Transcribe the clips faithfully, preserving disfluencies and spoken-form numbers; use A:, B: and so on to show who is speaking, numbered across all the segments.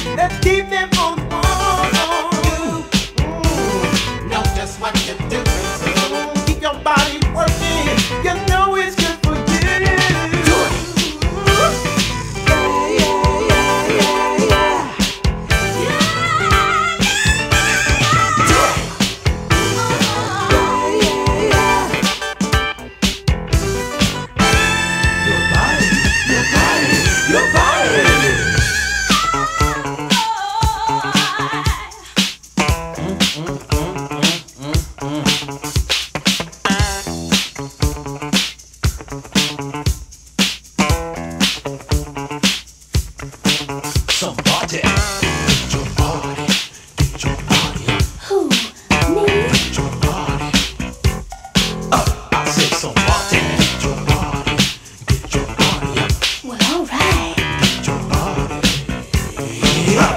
A: Let's keep them on the wall. Mm, know just what you're doing. So keep your body working. You know it's good for you. Do it. Yeah, yeah, yeah, yeah, yeah. Do it. Yeah, yeah, yeah. Your body, your body, your body. Somebody, get your body, get your body up.
B: Who? Me?
A: Get your body up. I said somebody, get your body, get your body up.
B: Well, alright.
A: Get your body up.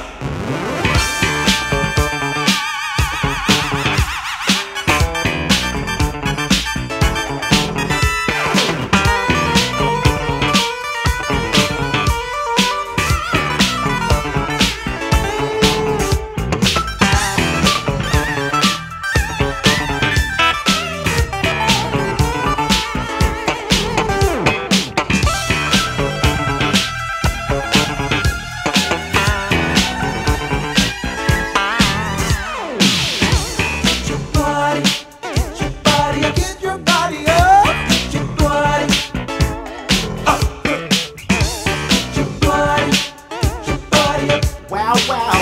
A: Wow, wow.